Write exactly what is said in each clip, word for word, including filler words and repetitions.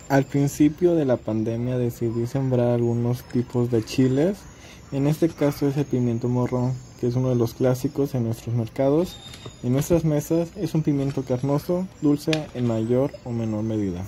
Al principio de la pandemia decidí sembrar algunos tipos de chiles. En este caso es el pimiento morrón, que es uno de los clásicos en nuestros mercados. En nuestras mesas es un pimiento carnoso, dulce en mayor o menor medida.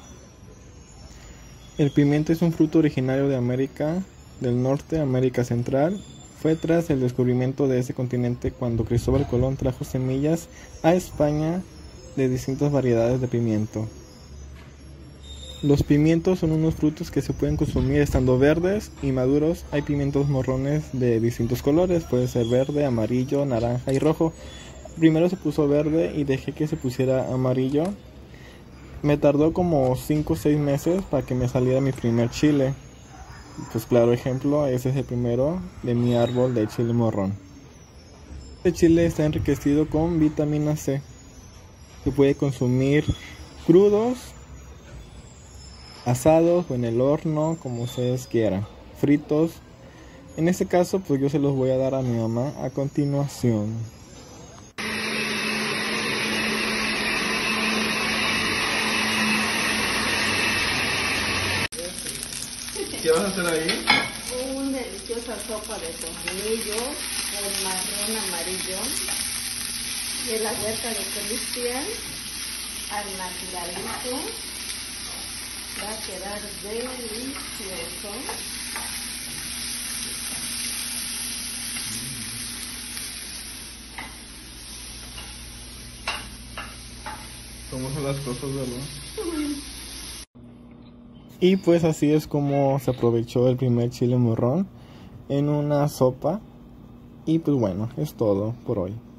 El pimiento es un fruto originario de América del Norte, América Central. Fue tras el descubrimiento de ese continente cuando Cristóbal Colón trajo semillas a España de distintas variedades de pimiento. Los pimientos son unos frutos que se pueden consumir estando verdes y maduros. Hay pimientos morrones de distintos colores, puede ser verde, amarillo, naranja y rojo. Primero se puso verde y dejé que se pusiera amarillo. Me tardó como cinco o seis meses para que me saliera mi primer chile. Pues claro ejemplo, ese es el primero de mi árbol de chile morrón. Este chile está enriquecido con vitamina C. Se puede consumir crudos, asados o en el horno, como ustedes quieran, fritos. En este caso pues yo se los voy a dar a mi mamá a continuación. ¿Qué vas a hacer ahí? Una deliciosa sopa de tornillo con marrón amarillo de la huerta de Cristian al naturalito. Va a quedar delicioso. ¿Cómo son las cosas, verdad? Y pues así es como se aprovechó el primer chile morrón en una sopa. Y pues bueno, es todo por hoy.